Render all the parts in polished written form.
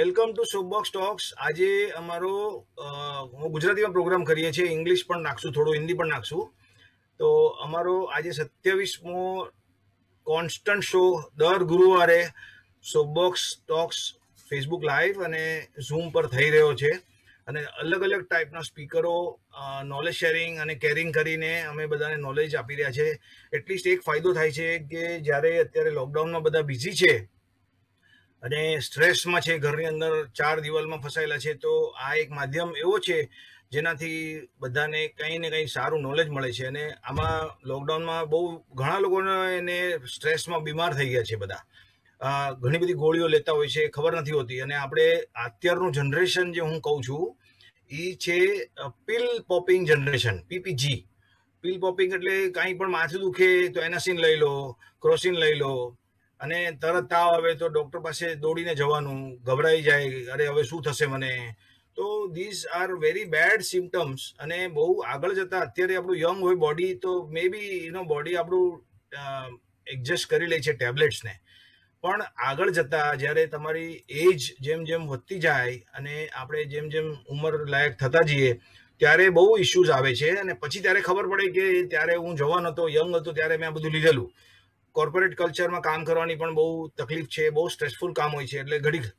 Welcome to સોપબોક્સ talks. આજે અમારો હું ગુજરાતીમાં પ્રોગ્રામ કરીએ છીએ, ઇંગ્લિશ પણ નાખશું, થોડું હિન્દી પણ નાખશું. તો અમારો આજે 27મો કોન્સ્ટન્ટ શો દર ગુરુવારે સોપબોક્સ ટોક્સ ફેસબુક લાઈવ અને ઝૂમ પર થઈ રહ્યો છે. અને અલગ અલગ ટાઈપના સ્પીકરો નોલેજ શેરિંગ અને કેરિંગ કરીને અમે બધાને નોલેજ આપી રહ્યા છે. એટલીસ્ટ એક ફાયદો થાય છે કે જ્યારે અત્યારે લોકડાઉનમાં બધા બિઝી છે અને સ્ટ્રેસમાં છે, ઘરની અંદર 4 દિવાલમાં ફસાયેલા છે, તો આ એક માધ્યમ એવો છે જેનાથી બધાને કંઈ ને કંઈ સારું નોલેજ મળે છે. અને આમાં લોકડાઉનમાં બહુ ઘણા લોકોને એને સ્ટ્રેસમાં બીમાર થઈ ગયા છે. બધા ઘણી બધી ગોળીઓ લેતા હોય છે, ખબર નથી હોતી. અને આપણે અત્યારનું જનરેશન જે હું કહું છું એ છે pill popping generation, PPG. Pill popping એટલે કાંઈ પણ માથું દુખે તો એનાસિન લઈ લો, ક્રોસિન લઈ લો, અને તરત તાવ આવે તો ડૉક્ટર પાસે દોડીને જવાનું, ગભરાઈ જાય, અરે હવે શું થશે મને. તો these are very bad symptoms. અને બહુ આગળ જતાં અત્યારે આપણું યંગ હોય બોડી, તો મે બી બોડી આપણું એડજસ્ટ કરી લે છે ટેબ્લેટ્સને. પણ આગળ જતાં જ્યારે તમારી એજ જેમ જેમ વધતી જાય અને આપણે જેમ જેમ ઉંમર લાયક થતા જઈએ ત્યારે બહુ ઇશ્યુઝ આવે છે. અને પછી ત્યારે ખબર પડે કે ત્યારે હું જવાન હતો, યંગ હતો, ત્યારે મેં આ બધું લીધેલું. કોર્પોરેટ કલ્ચરમાં કામ કરવાની પણ બહુ તકલીફ છે, બહુ સ્ટ્રેસફુલ કામ હોય છે. એટલે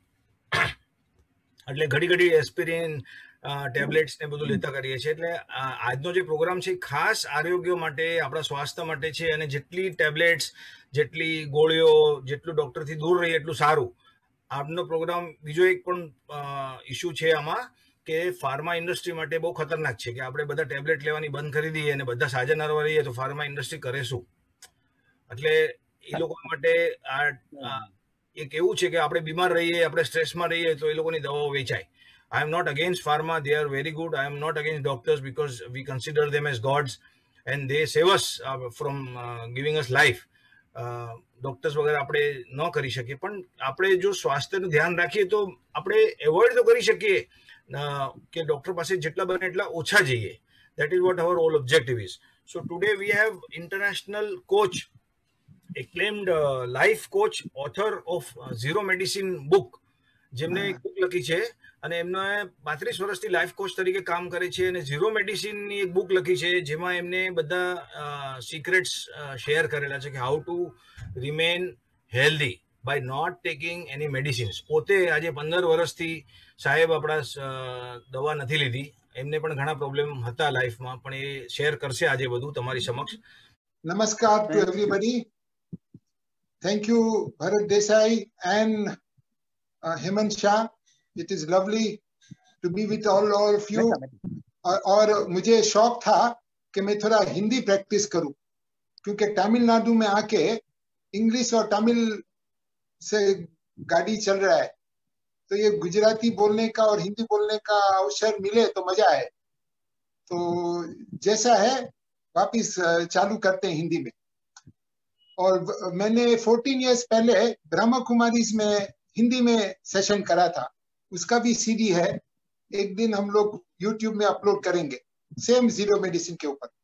ઘડી એસ્પિરિન ટેબ્લેટ્સ ને બધું લેતા કરીએ છીએ. એટલે આજનો જે પ્રોગ્રામ છે ખાસ આરોગ્ય માટે, આપણા સ્વાસ્થ્ય માટે છે. અને જેટલી ટેબ્લેટ્સ, જેટલી ગોળીઓ, જેટલું ડૉક્ટરથી દૂર રહીએ એટલું સારું. આજનો પ્રોગ્રામ બીજો એક પણ ઇસ્યુ છે આમાં, કે ફાર્મા ઇન્ડસ્ટ્રી માટે બહુ ખતરનાક છે કે આપણે બધા ટેબ્લેટ લેવાની બંધ કરી દઈએ અને બધા સાજા નરવા રહીએ તો ફાર્મા ઇન્ડસ્ટ્રી કરે શું? એટલે એ લોકો માટે આ એક એવું છે કે આપણે બીમાર રહીએ, આપણે સ્ટ્રેસમાં રહીએ તો એ લોકોની દવાઓ વેચાય. I am not against pharma, they are very good. I am not against doctors because we consider them as gods and they save us from giving us life. Doctors વગર આપણે ન કરી શકીએ, પણ આપણે જો સ્વાસ્થ્યનું ધ્યાન રાખીએ તો આપણે એવોઇડ તો કરી શકીએ કે ડોક્ટર પાસે જેટલા બને એટલા ઓછા જઈએ. That is what our whole objective is. So today we have international coach, acclaimed life coach, author of Zero Medicine book, જેમને એક બુક લખી છે અને એમને 35 વર્ષથી લાઈફ કોચ તરીકે કામ કરે છે. અને ઝીરો મેડિસિનની એક બુક લખી છે જેમાં એમને બધા સિક્રેટ્સ શેર કરેલા છે કે how to remain healthy by not taking any medicines. પોતે આજે 15 વર્ષથી સાહેબ આપણા દવા નથી લીધી. એમને પણ ઘણા પ્રોબ્લેમ હતા લાઈફમાં, પણ એ શેર કરશે આજે બધું તમારી સમક્ષ. નમસ્કાર to everybody. Thank you, Bharat Desai and Hemant Shah. It is lovely to be with all of you. और मुझे शौक था कि मैं थोड़ा हिंदी प्रैक्टिस करूं, क्योंकि तमिलनाडु में आके इंग्लिश और तमिल से गाड़ी चल रहा है, तो ये गुजराती बोलने का और हिंदी बोलने का अवसर मिले तो मजा आए. तो जैसा है वापिस चालू करते हैं हिंदी में. और मैंने 14 इयर्स पहले ब्रह्मा कुमारीज में हिंदी में सेशन करा था, उसका भी सीडी है. एक दिन हम लोग YouTube में अपलोड करेंगे, सेम जीरो मेडिसिन के ऊपर.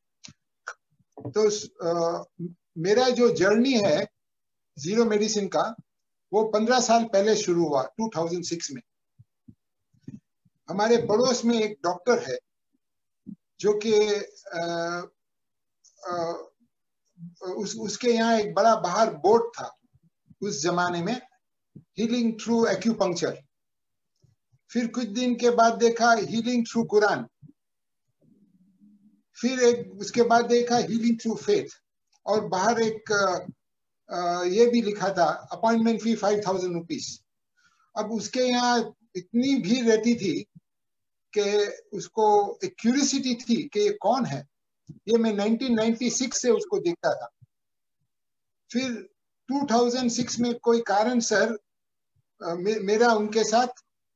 तो मेरा जो जर्नी है जीरो मेडिसिन का, वो 15 साल पहले शुरू हुआ 2006 में. हमारे पड़ोस में एक डॉक्टर है जो कि उसके यहाँ एक बड़ा बाहर बोर्ड था उस जमाने में, हीलिंग थ्रू एक्यूपंक्चर. फिर कुछ दिन के बाद देखा हीलिंग थ्रू कुरान. फिर उसके बाद देखा हीलिंग थ्रू फेथ. और बाहर एक ये भी लिखा था अपॉइंटमेंट फी 5,000 रुपीज. अब उसके यहाँ इतनी भीड़ रहती थी कि उसको एक क्यूरियोसिटी थी कि ये कौन है. ये मैं 1996 से उसको देखता था. फिर 2006 में कोई कारण सर मेरा उनके साथ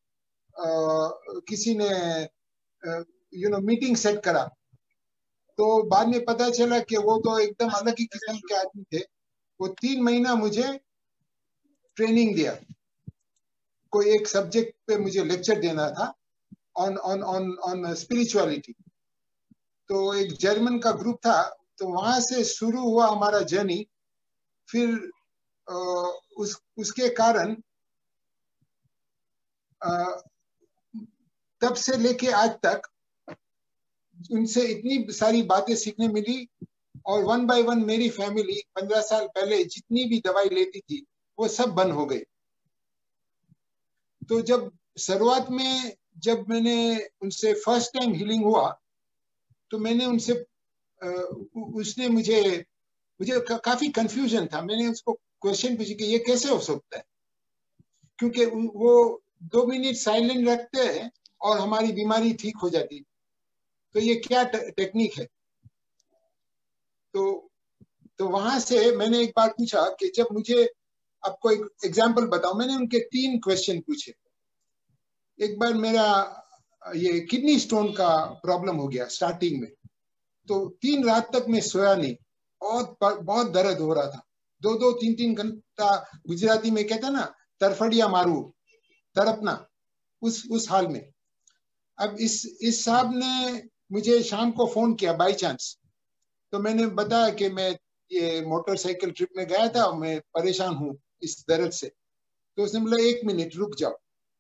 किसी ने मीटिंग सेट करा. तो बाद में पता चला कि वो तो एकदम अलग ही किस्म के आदमी थे. वो 3 महीना मुझे ट्रेनिंग दिया. कोई एक सब्जेक्ट पे मुझे लेक्चर देना था ऑन स्पिरिचुअलिटी. तो एक जर्मन का ग्रुप था, तो वहां से शुरू हुआ हमारा जर्नी. फिर उसके कारण तब से लेके आज तक उनसे इतनी सारी बातें सीखने मिली, और 1 बाय 1 मेरी फैमिली 15 साल पहले जितनी भी दवाई लेती थी वो सब बंद हो गई। तो जब शुरुआत में जब मैंने उनसे फर्स्ट टाइम हीलिंग हुआ तो मैंने उनसे उसने मुझे काफी कंफ्यूजन था। मैंने उसको क्वेश्चन पूछा कि ये कैसे हो सकता है, क्योंकि वो 2 मिनट साइलेंट रखते हैं और हमारी बीमारी ठीक हो जाती, तो ये क्या टेक्निक है। तो वहां से मैंने एक बार पूछा कि जब मुझे, आपको एक एग्जांपल बताऊं, मैंने उनके 3 क्वेश्चन पूछे। एक बार मेरा ये किडनी स्टोन का प्रॉब्लम हो गया स्टार्टिंग में, तो 3 रात तक मैं सोया नहीं, बहुत दर्द हो रहा था, 2-2, 3-3 घंटा, गुजराती में कहते हैं ना तरफड़िया मारू, तड़पना, उस हाल में। अब इस साहब ने मुझे शाम को फोन किया बाई चांस, तो मैंने बताया कि मैं ये मोटरसाइकिल ट्रिप में गया था और मैं परेशान हूँ इस दर्द से। तो उसने बोला 1 मिनट रुक जाओ।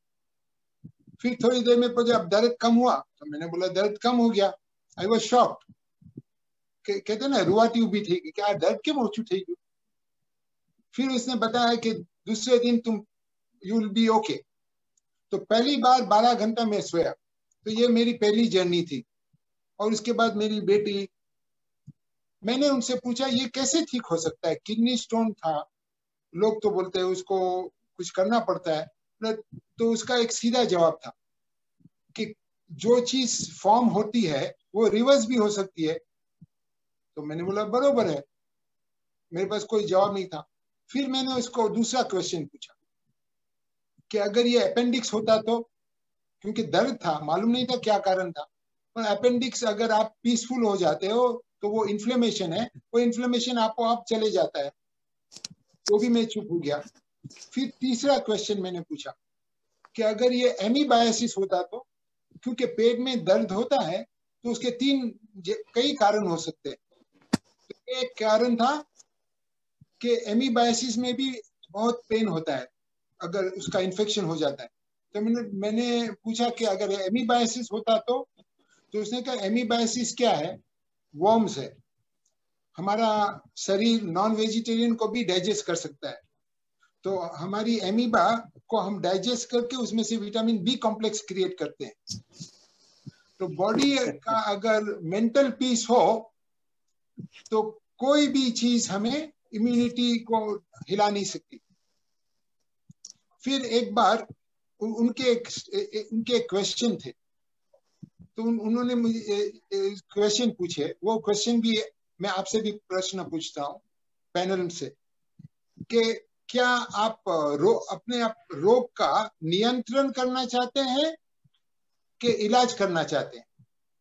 फिर थोड़ी देर में जब दर्द कम हुआ तो मैंने बोला दर्द कम हो गया। I was shocked. कहते ना रुआती उभी थी कि क्या दर्द के ओछू थी गયું। फिर उसने बताया कि दूसरे दिन तुम यू विल बी ओके। तो पहली बार 12 घंटा मैं सोया। तो ये मेरी पहली जर्नी थी। और उसके बाद मेरी बेटी, मैंने उनसे पूछा ये कैसे ठीक हो सकता है, किडनी स्टोन था, लोग तो बोलते हैं उसको कुछ करना पड़ता है। तो उसका एक सीधा जवाब था कि जो चीज फॉर्म होती है वो रिवर्स भी हो सकती है। तो मैंने बोला बरोबर है, मेरे पास कोई जवाब नहीं था। फिर मैंने उसको दूसरा क्वेश्चन पूछा कि अगर ये अपेंडिक्स होता तो, क्योंकि दर्द था, मालूम नहीं था क्या कारण था, पर अपेंडिक्स अगर आप पीसफुल हो जाते हो तो वो इन्फ्लेमेशन है, वो इन्फ्लेमेशन आपको आप चले जाता है। तो भी मैं चुप हो गया। फिर तीसरा क्वेश्चन मैंने पूछा कि अगर ये एमीबायासिस होता तो, क्योंकि पेट में दर्द होता है तो उसके कई कारण हो सकते हैं। तो एक कारण था कि एमीबायासिस में भी बहुत पेन होता है अगर उसका इन्फेक्शन हो जाता है। तो मैंने पूछा कि अगर एमीबायासिस होता तो उसने कहा एमीबायासिस क्या है, वर्म्स है। हमारा शरीर नॉन वेजिटेरियन को भी डाइजेस्ट कर सकता है। तो हमारी एमीबा को हम डाइजेस्ट करके उसमें से विटामिन बी कॉम्प्लेक्स क्रिएट करते हैं। तो बॉडी का अगर मेंटल पीस हो तो कोई भी चीज हमें इम्यूनिटी को हिला नहीं सकती। फिर एक बार उनके क्वेश्चन थे, तो उन्होंने मुझे क्वेश्चन पूछे। वो क्वेश्चन भी मैं आपसे भी प्रश्न पूछता हूँ पैनल से कि क्या आप अपने आप रोग का नियंत्रण करना चाहते हैं कि इलाज करना चाहते हैं।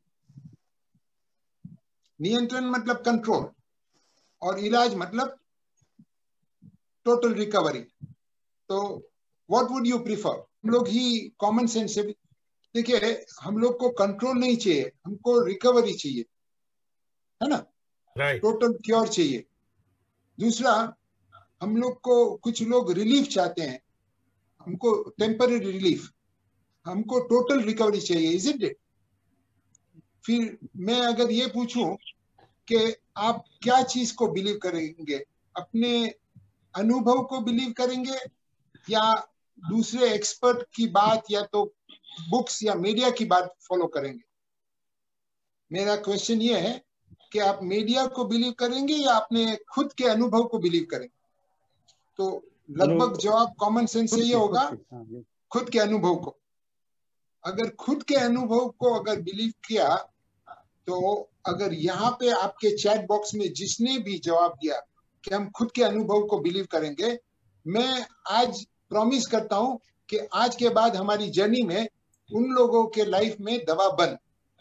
नियंत्रण मतलब कंट्रोल और इलाज मतलब टोटल रिकवरी। तो व्हाट वुड यू प्रीफर? हम लोग ही कॉमन सेंस से, देखिए हम लोग को कंट्रोल नहीं चाहिए, हमको रिकवरी चाहिए, है ना, राइट। टोटल क्योर चाहिए। दूसरा, हम लोग को कुछ लोग रिलीफ चाहते हैं, हमको टेम्पररी रिलीफ, हमको टोटल रिकवरी चाहिए, इज इट? फिर मैं अगर ये पूछूं कि आप क्या चीज को बिलीव करेंगे, अपने अनुभव को बिलीव करेंगे या दूसरे एक्सपर्ट की बात या तो बुक्स या मीडिया की बात फॉलो करेंगे? मेरा क्वेश्चन ये है कि आप मीडिया को बिलीव करेंगे या अपने खुद के अनुभव को बिलीव करेंगे? तो लगभग जवाब कॉमन सेंस से ये होगा, खुद के अनुभव को। अगर खुद के अनुभव को अगर बिलीव किया तो अगर यहाँ पे आपके चैट बॉक्स में जिसने भी जवाब दिया कि हम खुद के अनुभव को बिलीव करेंगे, मैं आज प्रॉमिस करता हूं कि आज के बाद हमारी जर्नी में उन लोगों के लाइफ में दवा बंद।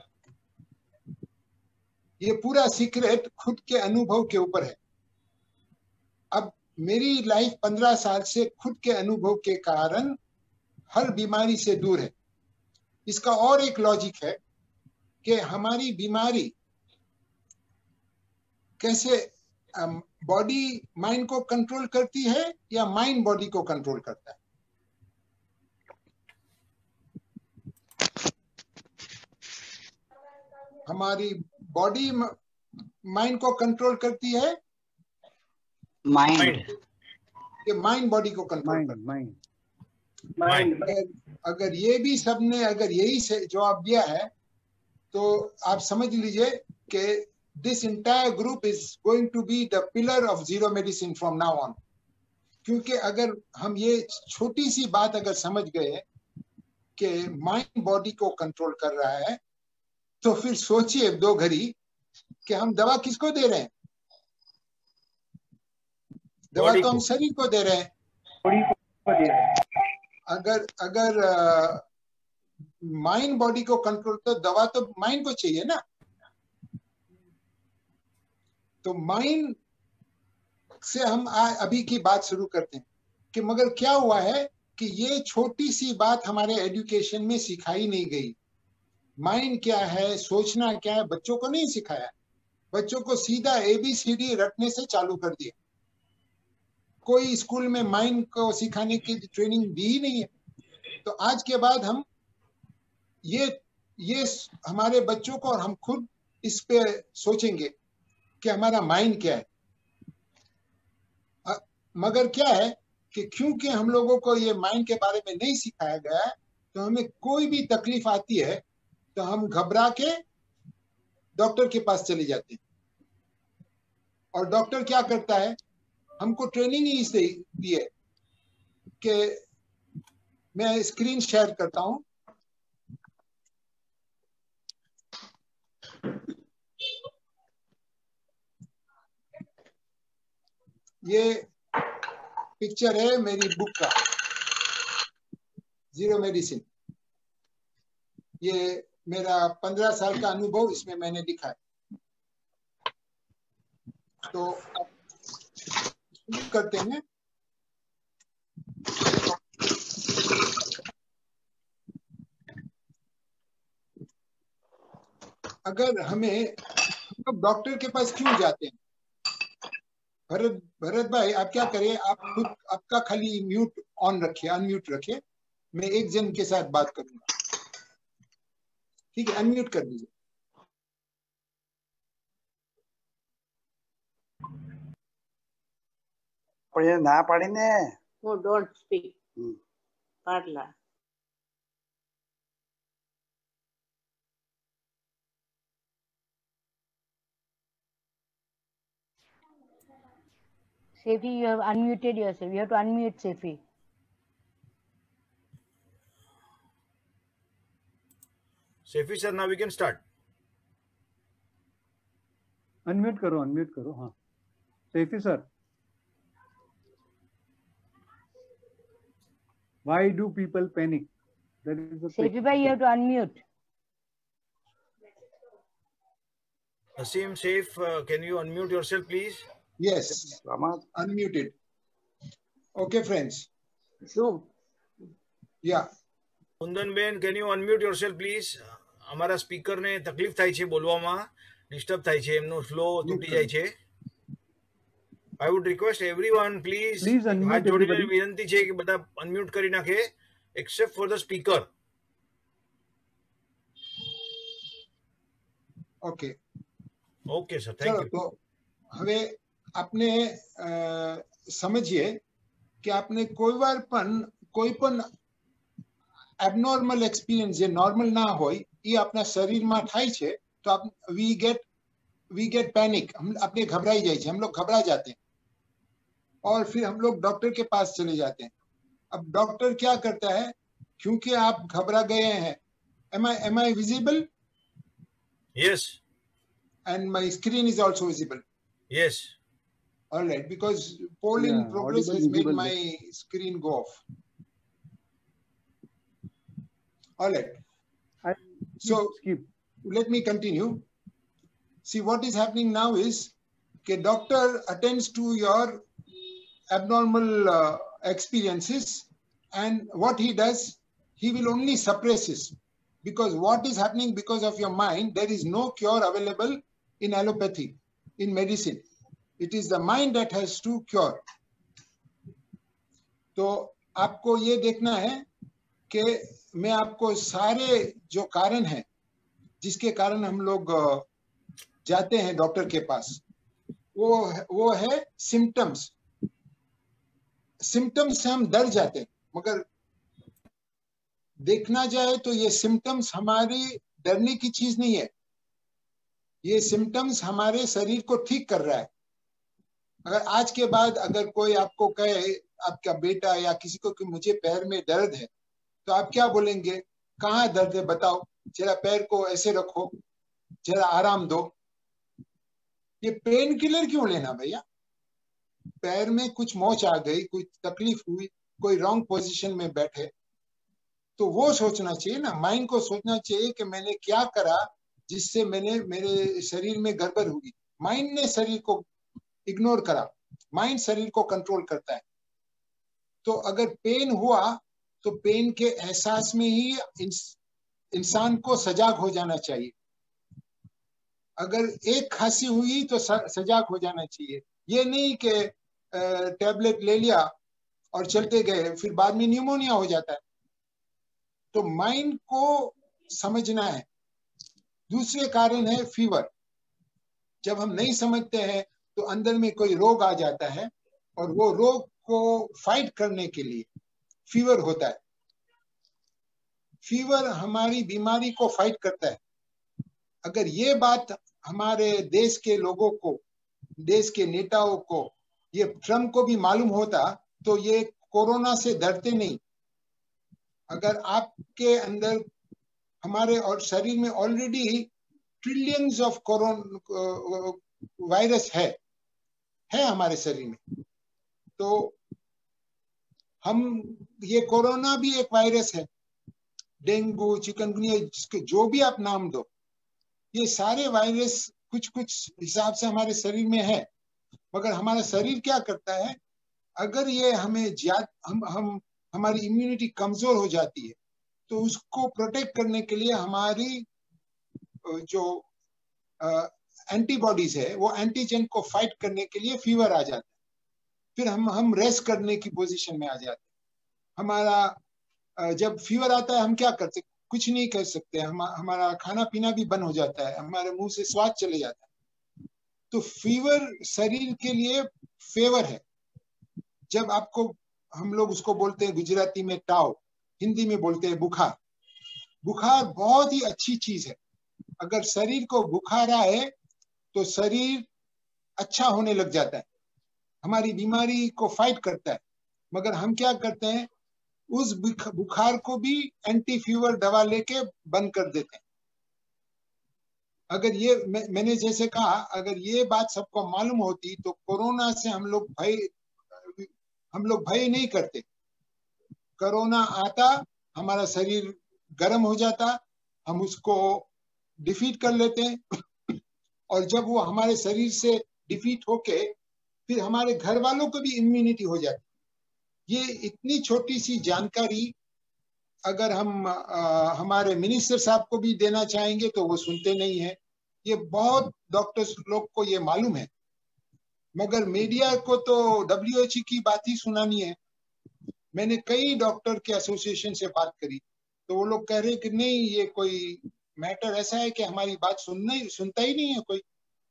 ये पूरा सीक्रेट खुद के अनुभव के ऊपर है। अब मेरी लाइफ 15 साल से खुद के अनुभव के कारण हर बीमारी से दूर है। इसका और एक लॉजिक है कि हमारी बीमारी कैसे बॉडी माइंड को कंट्रोल करती है या माइंड बॉडी को कंट्रोल करता है। हमारी बॉडी माइंड को कंट्रोल करती है, माइंड, ये माइंड बॉडी को कंट्रोल करती है। माइंड। अगर ये भी सबने अगर यही से जवाब दिया है तो आप समझ लीजिए कि this entire group is going to be the pillar of zero medicine from now on. क्योंकि अगर हम ये छोटी सी बात अगर समझ गए कि माइंड बॉडी को कंट्रोल कर रहा है, तो फिर सोचिए दो घड़ी कि हम दवा किसको दे रहे हैं? दवा तो हम शरीर को दे रहे हैं। अगर माइंड बॉडी को कंट्रोल, तो दवा तो माइंड को चाहिए ना। तो माइंड से हम अभी की बात शुरू करते हैं कि मगर क्या हुआ है कि ये छोटी सी बात हमारे एजुकेशन में सिखाई नहीं गई। माइंड क्या है, सोचना क्या है, बच्चों को नहीं सिखाया। बच्चों को सीधा ABCD रटने से चालू कर दिया। कोई स्कूल में माइंड को सिखाने की ट्रेनिंग दी ही नहीं है। तो आज के बाद हम ये हमारे बच्चों को और हम खुद इस पे सोचेंगे कि हमारा माइंड क्या है। मगर क्या है कि क्योंकि हम लोगों को ये माइंड के बारे में नहीं सिखाया गया है, तो हमें कोई भी तकलीफ आती है तो हम घबरा के डॉक्टर के पास चले जाते हैं। और डॉक्टर क्या करता है, हमको ट्रेनिंग ही इससे दी है कि मैं स्क्रीन शेयर करता हूं। ये पिक्चर है मेरी बुक का, जीरो मेडिसिन। ये मेरा 15 साल का अनुभव इसमें मैंने लिखा है। तो शुरू करते हैं। अगर हम डॉक्टर के पास क्यों जाते हैं? भरत भाई, आप क्या करें, आप खुद आपका खाली म्यूट ऑन रखिए, अनम्यूट रखिए। मैं एक जन के साथ बात करूंगा, ठीक है? अनम्यूट कर दीजिए। ना पड़ी ने No, don't speak. Parla. Sefi, you have unmuted yourself. You have to unmute Sefi. Sefi sir, now we can start. Unmute करो। हाँ, Saifee sir, why do people panic? That is the Sefi bhai, you have to unmute. Asim, Saif, can you unmute yourself, please? Yes, unmuted. Okay, friends. Zoom. Yeah. Kundan ben, can you unmute yourself, please? અમારા speaker ને તકલીફ થાય છે, બોલવામાં disturb થાય છે, એમનો flow તૂટી જાય છે. I would request everyone, please હાથ જોડીને વિનંતી છે કે બધા અનમ્યુટ કરી નાખે except for the speaker. Okay. Okay sir, thank you. तो હવે આપને સમજીએ કે આપને કોઈ પણ એબનોર્મલ એક્સપિરિયન્સ જે નોર્મલ ના હોય એ આપણા શરીરમાં થાય છે, તો वी गेट पैनिक, हम अपने घबराई जाए, हम लोग घबरा जाते हैं और फिर हम लोग डॉक्टर के पास चले जाते हैं। अब डॉक्टर क्या करता है, क्योंकि आप घबरा गए हैं, am I visible? Yes. And my screen is also visible? Yes. All right, because poll in progress has made my screen go off. All right. So let me continue. See, what is happening now is the doctor attends to your abnormal experiences, and what he does, he will only suppress it, because what is happening because of your mind, there is no cure available in allopathy, in medicine. It is the mind that has to cure. तो आपको ये देखना है कि मैं आपको सारे जो कारण हैं जिसके कारण हम लोग जाते हैं डॉक्टर के पास, वो है सिम्टम्स। सिम्टम्स से हम डर जाते हैं, मगर देखना जाए तो ये सिम्टम्स हमारी डरने की चीज नहीं है। ये सिम्टम्स हमारे शरीर को ठीक कर रहा है। अगर आज के बाद अगर कोई आपको कहे, आपका बेटा या किसी को कि मुझे पैर में दर्द है, तो आप क्या बोलेंगे? कहाँ दर्द है बताओ, जरा पैर को ऐसे रखो, जरा आराम दो। ये पेन किलर क्यों लेना भैया? पैर में कुछ मोच आ गई, कोई तकलीफ हुई, कोई रॉन्ग पोजीशन में बैठे, तो वो सोचना चाहिए ना, माइंड को सोचना चाहिए कि मैंने क्या करा जिससे मेरे शरीर में गड़बड़ होगी। माइंड ने शरीर को इग्नोर करा, माइंड शरीर को कंट्रोल करता है। तो अगर पेन हुआ तो पेन के एहसास में ही इंसान को सजाग हो जाना चाहिए। अगर एक खांसी हुई तो सजाग हो जाना चाहिए। ये नहीं कि टैबलेट ले लिया और चलते गए, फिर बाद में न्यूमोनिया हो जाता है। तो माइंड को समझना है। दूसरे कारण है फीवर। जब हम नहीं समझते हैं तो अंदर में कोई रोग आ जाता है, और वो रोग को फाइट करने के लिए फीवर होता है। फीवर हमारी बीमारी को फाइट करता है। अगर ये बात हमारे देश के लोगों को, देश के नेताओं को, ये ट्रम्प को भी मालूम होता तो ये कोरोना से डरते नहीं। अगर आपके अंदर, हमारे और शरीर में already trillions of corona virus है हमारे शरीर में, तो हम, ये कोरोना भी एक वायरस है, डेंगू, चिकनगुनिया, जो भी आप नाम दो, ये सारे वायरस कुछ कुछ हिसाब से हमारे शरीर में है। मगर हमारा शरीर क्या करता है, अगर ये हमें हमारी इम्यूनिटी कमजोर हो जाती है, तो उसको प्रोटेक्ट करने के लिए हमारी जो एंटीबॉडीज है, वो एंटीजन को फाइट करने के लिए फीवर आ जाता है। फिर हम रेस्ट करने की पोजीशन में आ जाते हैं। हमारा जब फीवर आता है हम क्या करते? कुछ नहीं कर सकते। हमारा खाना पीना भी बंद हो जाता है, हमारे मुंह से स्वाद चले जाता है। तो फीवर शरीर के लिए फेवर है। जब आपको, हम लोग उसको बोलते हैं गुजराती में टाव, हिंदी में बोलते हैं बुखार। बुखार बहुत ही अच्छी चीज है। अगर शरीर को बुखार आए तो शरीर अच्छा होने लग जाता है, हमारी बीमारी को फाइट करता है। मगर हम क्या करते हैं, उस बुखार को भी एंटी फीवर दवा लेके बंद कर देते हैं। अगर ये मैंने जैसे कहा, अगर ये बात सबको मालूम होती तो कोरोना से हम लोग भय नहीं करते। कोरोना आता, हमारा शरीर गर्म हो जाता, हम उसको डिफीट कर लेते हैं, और जब वो हमारे शरीर से डिफीट होके फिर हमारे घर वालों को भी इम्यूनिटी हो जाती। ये इतनी छोटी सी जानकारी अगर हम हमारे मिनिस्टर साहब को भी देना चाहेंगे तो वो सुनते नहीं है। ये बहुत डॉक्टर्स लोग को ये मालूम है, मगर मीडिया को तो WHO की बात ही सुनानी है। मैंने कई डॉक्टर के एसोसिएशन से बात करी तो वो लोग कह रहे कि नहीं, ये कोई मैटर ऐसा है कि हमारी बात सुनता ही नहीं है कोई।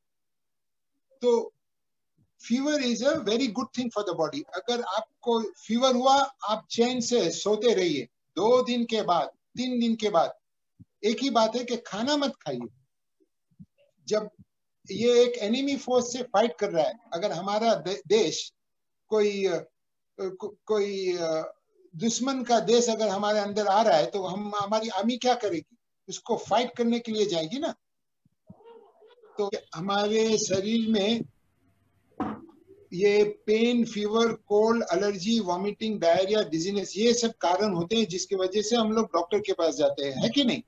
तो fever is a very good thing for the body. अगर आपको फीवर हुआ, आप चैन से सोते रहिए। 2 दिन के बाद, 3 दिन के बाद, एक ही बात है कि खाना मत खाइए। जब ये एक एनिमी फोर्स से फाइट कर रहा है, अगर हमारा देश कोई दुश्मन का देश अगर हमारे अंदर आ रहा है तो हमारी आर्मी क्या करेगी? उसको फाइट करने के लिए जाएगी ना। तो हमारे शरीर में ये pain, fever, cold, allergy, vomiting, diarrhoea, dizziness, ये सब कारण होते हैं जिसकी वजह से हम लोग डॉक्टर के पास जाते हैं, है कि नहीं?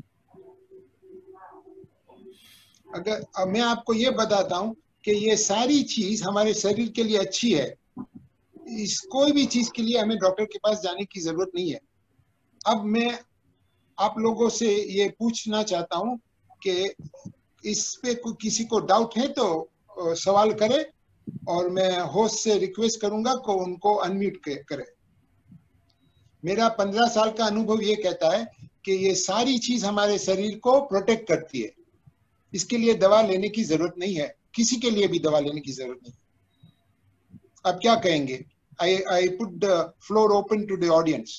अगर मैं आपको ये बताता हूं कि ये सारी चीज हमारे शरीर के लिए अच्छी है, इस कोई भी चीज के लिए हमें डॉक्टर के पास जाने की जरूरत नहीं है। अब मैं आप लोगों से ये पूछना चाहता हूं कि इस पे किसी को डाउट है तो सवाल करे, और मैं होस्ट से रिक्वेस्ट करूंगा कि उनको अनम्यूट करे। मेरा 15 साल का अनुभव ये कहता है कि ये सारी चीज हमारे शरीर को प्रोटेक्ट करती है। इसके लिए दवा लेने की जरूरत नहीं है, किसी के लिए भी दवा लेने की जरूरत नहीं। आप क्या कहेंगे? I put the floor open to the audience.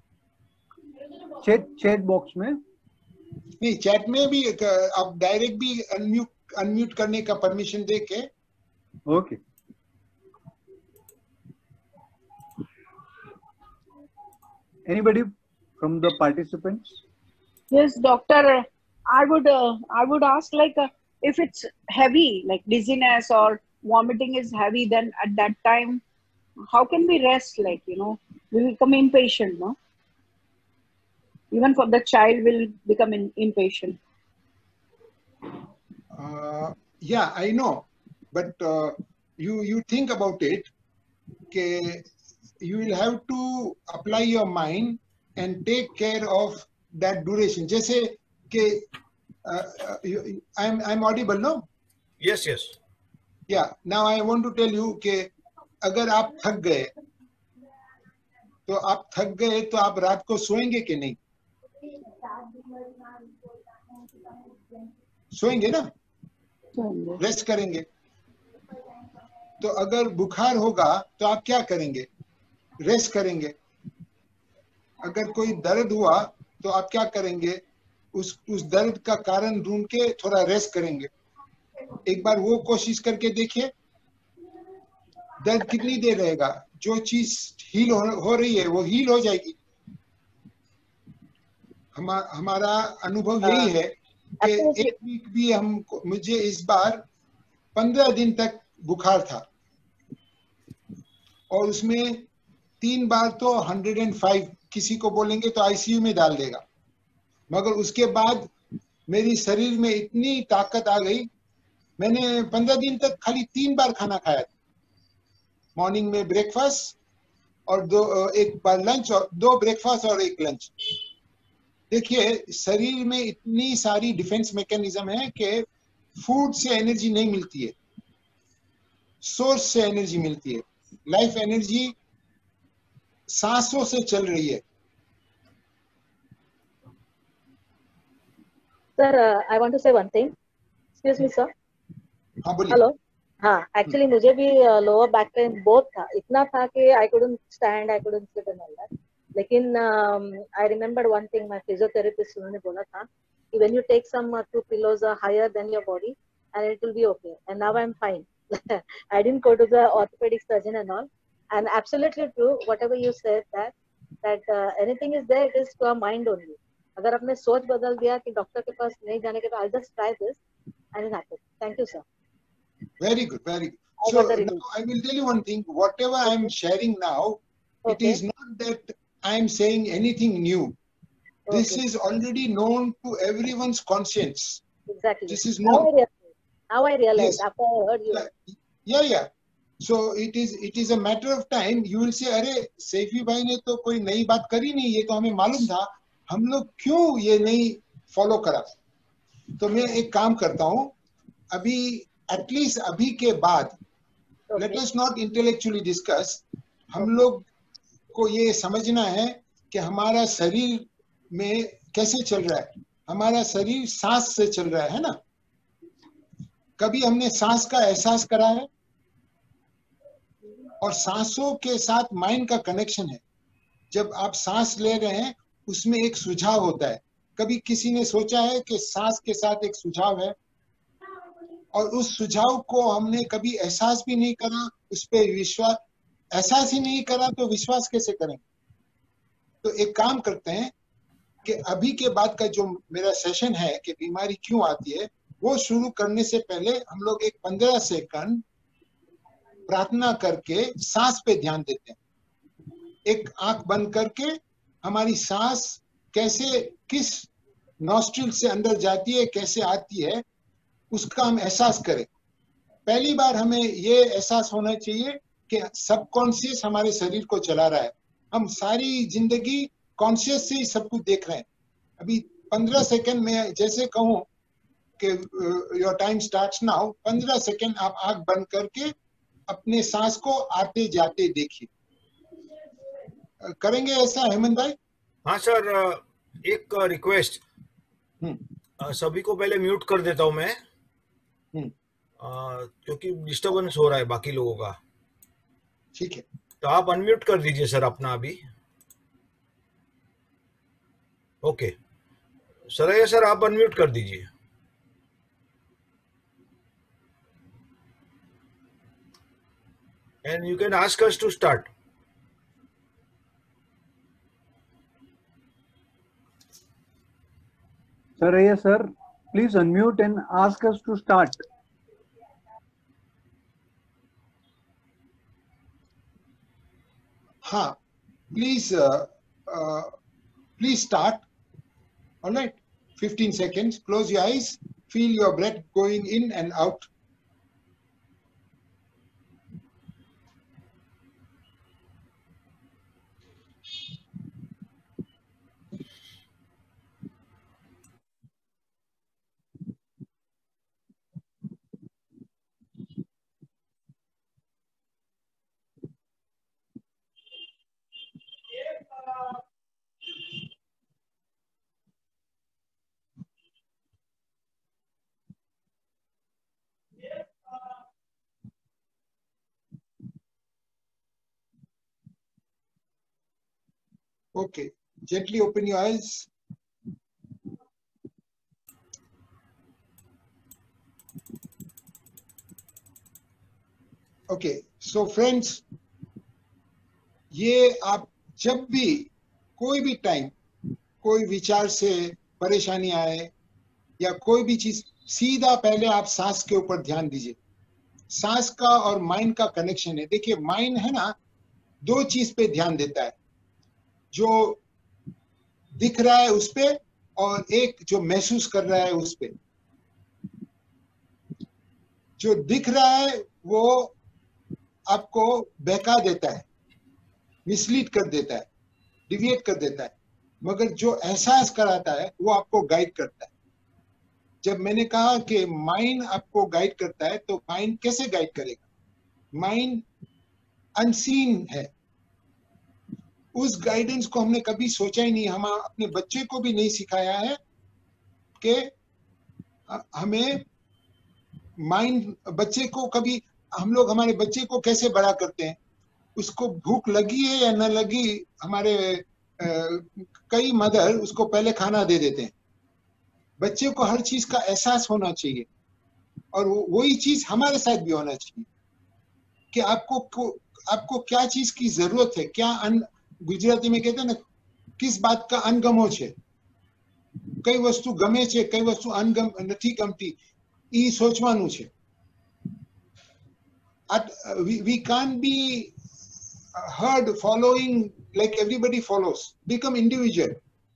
Chat box में नहीं, चैट में भी आप डायरेक्ट भी अनम्यूट करने का परमिशन दे के। Okay. Anybody from the participants? Yes, doctor. I would ask, like, if it's heavy, like dizziness or vomiting is heavy, then at that time, how can we rest? Like, we become impatient, no? Even for the child will become impatient. Yeah, I know, but you think about it. Okay, you will have to apply your mind and take care of that duration. जैसे कि I'm audible, no? Yes, yes. Yeah. Now I want to tell you कि अगर आप थक गए तो आप रात को सोएंगे कि नहीं? सोएंगे ना? रेस्ट करेंगे। तो अगर बुखार होगा तो आप क्या करेंगे? रेस्ट करेंगे। अगर कोई दर्द हुआ तो आप क्या करेंगे? उस दर्द का कारण ढूंढ के थोड़ा रेस्ट करेंगे। एक बार वो कोशिश करके देखिए, दर्द कितनी देर रहेगा। जो चीज हील हो रही है वो हील हो जाएगी। हमारा अनुभव यही है कि एक वीक भी मुझे इस बार 15 दिन तक बुखार था और उसमें 3 बार तो 105 किसी को बोलेंगे तो आईसीयू में डाल देगा। मगर उसके बाद मेरी शरीर में इतनी ताकत आ गई, मैंने 15 दिन तक खाली 3 बार खाना खाया। मॉर्निंग में ब्रेकफास्ट और एक बार लंच और 2 ब्रेकफास्ट और 1 लंच। देखिए, शरीर में इतनी सारी डिफेंस मैकेनिज्म है कि फूड से एनर्जी नहीं मिलती है, सोर्स से एनर्जी मिलती है। लाइफ एनर्जी सांसों से चल रही है। Sir, I want to say one thing. Excuse me, sir. हाँ बोलिए। Hello. हाँ, actually मुझे भी lower back pain बहुत था, इतना था कि I couldn't stand, I couldn't sit and all that. लेकिन I remembered one thing, my physiotherapist उन्होंने बोला था कि when you take some 2 pillows higher than your body and it will be okay. And now I'm fine. I didn't go to the orthopedic surgeon and all. And absolutely true, whatever you said that anything is there, it is to our mind only. अगर आपने सोच बदल दिया कि doctor के पास नहीं जाने के तो I'll just try this and it happened. Thank you, sir. Very good, very good. So now I will tell you one thing. Whatever I am sharing now, it is not that I am saying anything new. This is already known to everyone's conscience. Exactly. This is known. Now I realize Yes. after I heard you. Yeah. So it is a matter of time. You will say, अरे सैफी भाई ने तो कोई नई बात करी नहीं, ये तो हमें मालूम था, हम लोग क्यों ये नहीं फॉलो करा? तो मैं एक काम करता हूँ, अभी एटलीस्ट अभी के बाद, let us not intellectually discuss, हम लोग को ये समझना है कि हमारा शरीर में कैसे चल रहा है। हमारा शरीर सांस से चल रहा है ना? कभी हमने सांस का एहसास करा है? और सांसों के साथ माइंड का कनेक्शन है। जब आप सांस ले रहे हैं उसमें एक सुझाव होता है। कभी किसी ने सोचा है कि सांस के साथ एक सुझाव है और उस सुझाव को हमने कभी एहसास भी नहीं करा, उस पर विश्वास, एहसास ही नहीं करा तो विश्वास कैसे करेंगे? तो एक काम करते हैं कि अभी के बाद का जो मेरा सेशन है कि बीमारी क्यों आती है, वो शुरू करने से पहले हम लोग एक 15 सेकंड प्रार्थना करके सांस पे ध्यान देते हैं। एक आंख बंद करके हमारी सांस कैसे, किस नॉस्ट्रिल से अंदर जाती है, कैसे आती है, उसका हम एहसास करें। पहली बार हमें ये एहसास होना चाहिए कि सबकॉन्शियस हमारे शरीर को चला रहा है। हम सारी जिंदगी कॉन्शियस से ही सब कुछ देख रहे हैं। अभी 15 सेकंड में जैसे कहूँ कि your time starts now, 15 second आप आंख बंद करके अपने सांस को आते जाते देखिए। करेंगे ऐसा हेमंत भाई? हाँ सर, एक रिक्वेस्ट, सभी को पहले म्यूट कर देता हूं मैं, क्योंकि डिस्टरबेंस हो रहा है बाकी लोगों का। ठीक है, तो आप अनम्यूट कर दीजिए सर अपना अभी। ओके सरैया सर, आप अनम्यूट कर दीजिए। And you can ask us to start. Saraya sir, please unmute and ask us to start. हाँ, please please start. All right, 15 seconds. Close your eyes. Feel your breath going in and out. Okay, gently open your eyes. Okay, so friends, ये आप जब भी कोई भी time कोई विचार से परेशानी आए या कोई भी चीज, सीधा पहले आप सांस के ऊपर ध्यान दीजिए। सांस का और माइंड का कनेक्शन है। देखिए माइंड है ना, दो चीज पे ध्यान देता है, जो दिख रहा है उस पे और एक जो महसूस कर रहा है उस पे। जो दिख रहा है वो आपको बहका देता है, मिसलीड कर देता है, डिविएट कर देता है, मगर जो एहसास कराता है वो आपको गाइड करता है। जब मैंने कहा कि माइंड आपको गाइड करता है, तो माइंड कैसे गाइड करेगा? माइंड अनसीन है, उस गाइडेंस को हमने कभी सोचा ही नहीं। हम अपने बच्चे को भी नहीं सिखाया है कि हमें माइंड, बच्चे को कभी हम लोग हमारे बच्चे को कैसे बड़ा करते हैं, उसको भूख लगी है या न लगी, हमारे कई मदर उसको पहले खाना दे देते हैं। बच्चे को हर चीज का एहसास होना चाहिए और वही चीज हमारे साथ भी होना चाहिए कि आपको क्या चीज की जरूरत है, क्या गुजराती में कहते हैं ना, किस बात का अनगमो छे, कई वस्तु गमे छे, कई वस्तु अनगम નથી ગમતી, ई सोचवानुं छे। We can't be heard following like everybody follows. Become individual.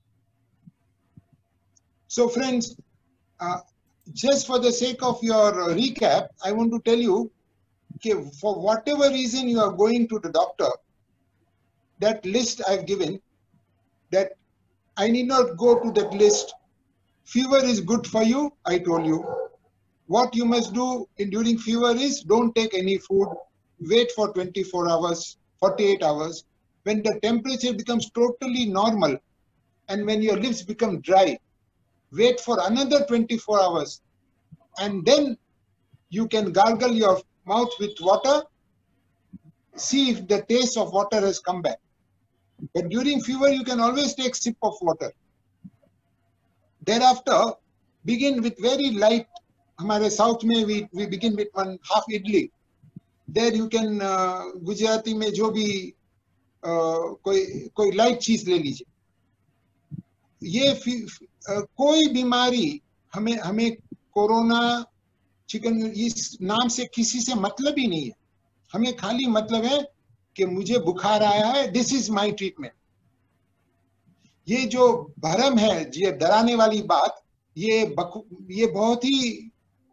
So friends, just for the sake of your recap, I want to tell you that for whatever reason you are going to the doctor, that list I've given, that I need not go to that list. Fever is good for you, I told you. What you must do during fever is don't take any food, wait for 24 hours, 48 hours. When the temperature becomes totally normal and when your lips become dry, wait for another 24 hours and then you can gargle your mouth with water, see if the taste of water has come back. But during fever, you can always take a sip of water. Thereafter, begin with very light. हमारे south में we begin with 1/2 idli. There you can Gujarati में जो भी कोई light चीज ले लीजिए। ये कोई बीमारी हमें कोरोना, चिकन, इस नाम से किसी से मतलब ही नहीं है। हमें खाली मतलब है कि मुझे बुखार आया है, दिस इज माय ट्रीटमेंट। ये जो भरम है, ये डराने वाली बात, ये बहुत ही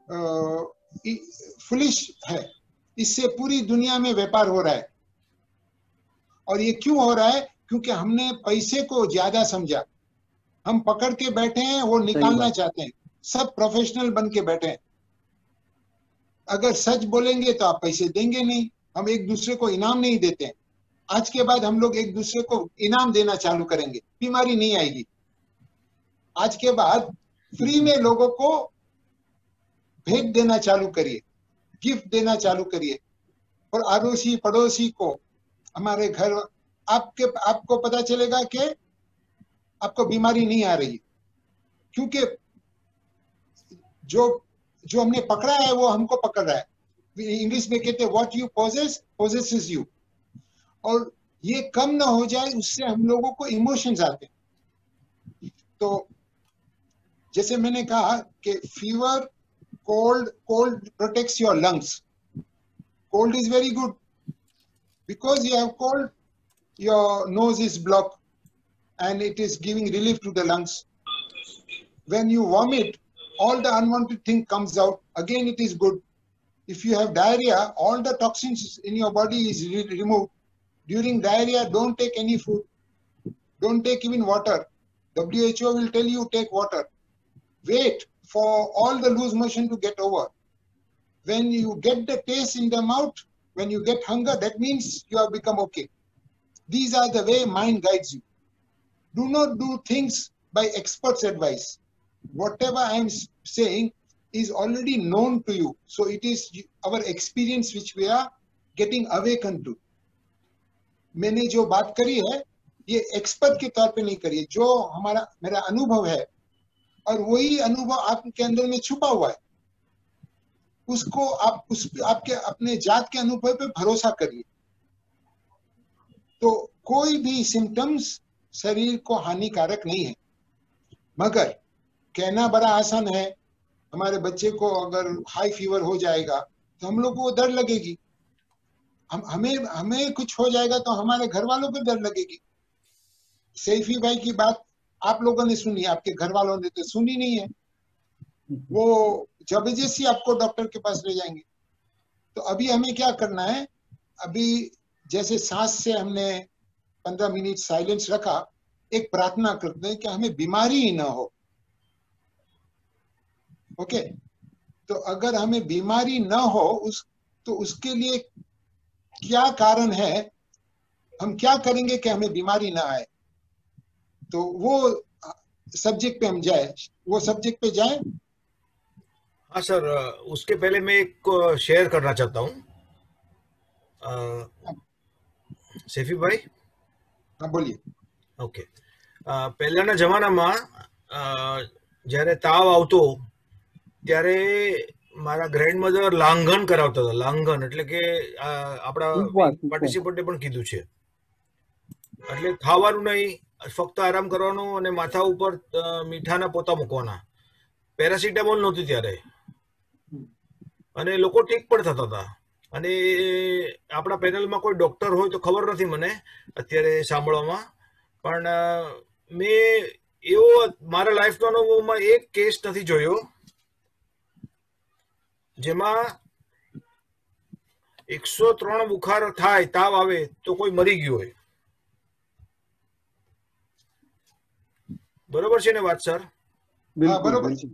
फुलिश है। इससे पूरी दुनिया में व्यापार हो रहा है। और ये क्यों हो रहा है? क्योंकि हमने पैसे को ज्यादा समझा। हम पकड़ के बैठे हैं, वो निकालना चाहते हैं। सब प्रोफेशनल बन के बैठे हैं। अगर सच बोलेंगे तो आप पैसे देंगे नहीं। हम एक दूसरे को इनाम नहीं देते हैं। आज के बाद हम लोग एक दूसरे को इनाम देना चालू करेंगे, बीमारी नहीं आएगी। आज के बाद फ्री में लोगों को भेंट देना चालू करिए, गिफ्ट देना चालू करिए, और अड़ोसी पड़ोसी को, हमारे घर, आपको पता चलेगा कि आपको बीमारी नहीं आ रही, क्योंकि जो हमने पकड़ा है वो हमको पकड़ रहा है। इंग्लिश में कहते हैं व्हाट यू पोजेसेस यू, और ये कम ना हो जाए, उससे हम लोगों को इमोशंस आते हैं। तो जैसे मैंने कहा कि fever, cold protects your lungs. Cold is very good because you have cold, your nose is blocked and it is giving relief to the lungs. When you vomit, all the unwanted thing comes out, again it is good. If you have diarrhea, all the toxins in your body is removed. During diarrhea, don't take any food, don't take even water. WHO will tell you take water. Wait for all the loose motion to get over. When you get the taste in the mouth, when you get hunger, that means you have become okay. These are the way mind guides you. Do not do things by experts' advice. Whatever I am saying is already known to you. So it is our experience which we are getting awakened to. मैंने जो बात करी है, ये expert के तौर पे नहीं करी है, जो मेरा अनुभव है, और वही अनुभव आपके अंदर में छुपा हुआ है, उसको आप आपके अपने जात के अनुभव पे भरोसा करिए। तो कोई भी सिम्टम्स शरीर को हानिकारक नहीं है, मगर कहना बड़ा आसान है। हमारे बच्चे को अगर हाई फीवर हो जाएगा तो हम लोग को डर लगेगी, हमें कुछ हो जाएगा तो हमारे घर वालों को डर लगेगी। सैफी भाई की बात आप लोगों ने सुनी, आपके घर वालों ने तो सुनी नहीं है, वो जबरदस्ती आपको डॉक्टर के पास ले जाएंगे। तो अभी हमें क्या करना है, अभी जैसे सांस से हमने 15 मिनट साइलेंस रखा, एक प्रार्थना करते हैं कि हमें बीमारी ही ना हो। ओके, तो अगर हमें बीमारी ना हो तो उसके लिए क्या कारण है, हम क्या करेंगे कि हमें बीमारी ना आए। तो वो सब्जेक्ट पे हम जाए, वो सब्जेक्ट पे जाए। हाँ सर, उसके पहले मैं एक शेयर करना चाहता हूँ। सैफी भाई, हाँ बोलिए। ओके, પહેલાના જમાનામાં જ્યારે તાવ આવતો ત્યારે મારા ગ્રેન્ડમધર લાંઘન કરાવતા હતા। લાંઘન એટલે કે આપણા પાર્ટિસિપન્ટે પણ કીધું છે, એટલે ખાવાનું નહીં, ફક્ત આરામ કરવાનો અને માથા ઉપર મીઠાના પોતા મૂકવાના। પેરાસિટામોલ નહોતી ત્યારે, અને લોકો ઠીક પણ થતા હતા। અને આપણા પેનલમાં કોઈ ડોક્ટર હોય તો ખબર નથી મને અત્યારે સાંભળવામાં, પણ મેં એવો મારા લાઈફના અનુભવમાં એક કેસ નથી જોયો જેમાં 103 બુખાર થાય, તાવ આવે તો કોઈ મરી ગયું હોય। બરોબર છે ને વાત સર? હા બરોબર છે।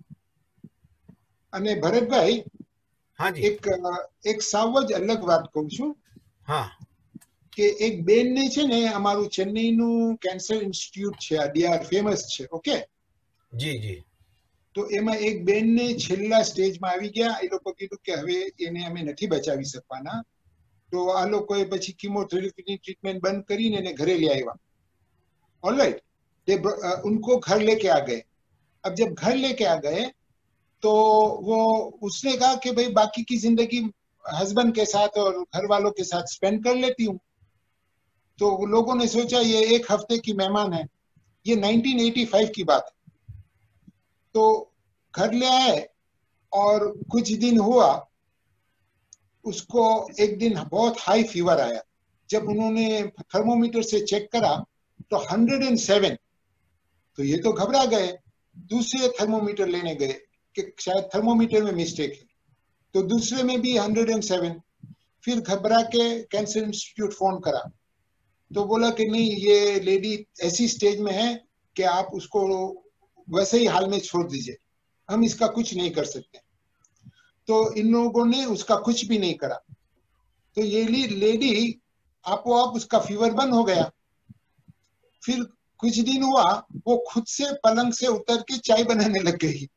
અને ભરતભાઈ, हाँ जी, એક સાવ જ અલગ વાત કહું છું हाँ કે એક બેન ને છે ને, અમારું ચેન્નઈનું કેન્સર ઇન્સ્ટિટ્યૂટ છે, ડીઆર ફેમસ છે, ઓકે। जी जी, તો એમાં એક બેન ને છેલ્લા સ્ટેજમાં આવી ગયા, એ લોકો કીધું કે હવે એને અમે નથી બચાવી શકવાના, તો આ લોકોએ પછી કીમોથેરાપીની ટ્રીટમેન્ટ બંધ કરીને એને ઘરે લઈ આવ્યા। ऑलराइट, उनको घर लेके आ गए। अब जब घर लेके आ गए तो वो उसने कहा कि भाई बाकी की जिंदगी हस्बैंड के साथ और घर वालों के साथ स्पेंड कर लेती हूँ। तो लोगों ने सोचा ये एक हफ्ते की मेहमान है, ये 1985 की बात है। तो घर ले आए और कुछ दिन हुआ, उसको एक दिन बहुत हाई फीवर आया। जब उन्होंने थर्मोमीटर से चेक करा तो 107। तो ये तो घबरा गए, दूसरे थर्मोमीटर लेने गए कि शायद थर्मोमीटर में मिस्टेक है, तो दूसरे में भी 107। फिर घबरा के कैंसर इंस्टीट्यूट फोन करा, तो बोला कि नहीं, ये लेडी ऐसी स्टेज में है कि आप उसको वैसे ही हाल में छोड़ दीजिए, हम इसका कुछ नहीं कर सकते। तो इन लोगों ने उसका कुछ भी नहीं करा। तो ये लेडी आपो आप उसका फीवर बंद हो गया। फिर कुछ दिन हुआ वो खुद से पलंग से उतर के चाय बनाने लग गई।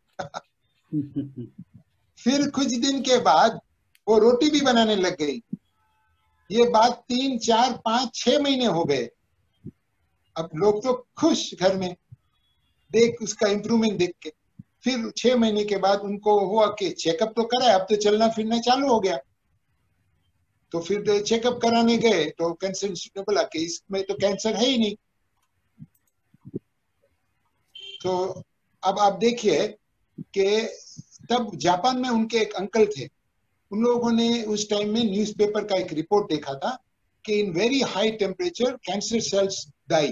फिर कुछ दिन के बाद वो रोटी भी बनाने लग गई। ये बात 3, 4, 5, 6 महीने हो गए। अब लोग तो खुश घर में देख उसका इम्प्रूवमेंट देख के। फिर 6 महीने के बाद उनको हुआ कि चेकअप तो कराया, अब तो चलना फिरना चालू हो गया। तो फिर चेकअप कराने गए तो कैंसर इंस्टीट्यूट ने बोला कि इसमें तो कैंसर है ही नहीं। तो अब आप देखिए कि तब जापान में उनके एक अंकल थे, उन लोगों ने उस टाइम में न्यूज़पेपर का एक रिपोर्ट देखा था कि in very high temperature cancer cells die,